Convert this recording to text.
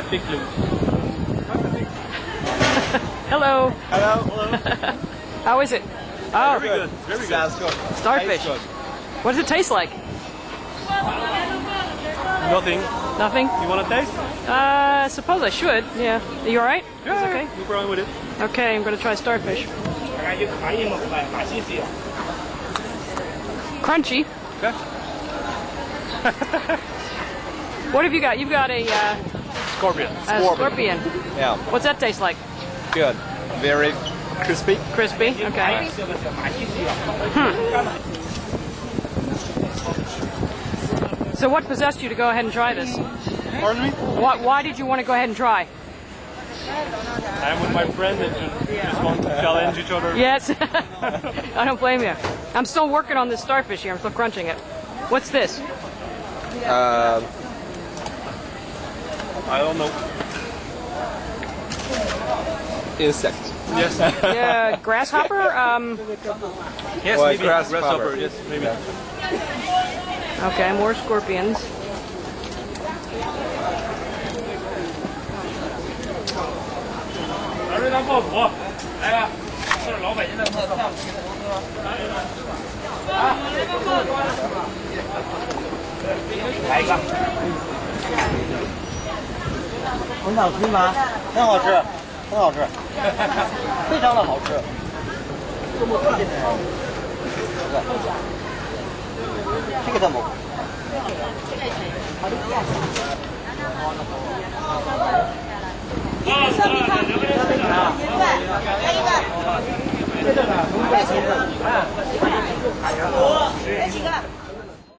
big blue. Hello. Hello. Hello. How is it? Oh, Very good. Very good. Sounds good. starfish. Tastes good. What does it taste like? Nothing. Nothing? You want to taste? I suppose I should. Yeah. Are you alright? Yeah, It's okay? no problem with it. Okay, I'm gonna try starfish. Crunchy. Okay. What have you got? You've got a Scorpion. scorpion. Yeah. What's that taste like? Good. Very crispy. Crispy? Okay. So what possessed you to go ahead and try this? Pardon me? Why did you want to go ahead and try? I'm with my friend and just want to challenge each other. Yes. I don't blame you. I'm still working on this starfish here. I'm still crunching it. What's this? I don't know. Insect. Yes. Yeah, grasshopper? Yes, Or maybe. grasshopper. Yes, maybe. Okay, more scorpions.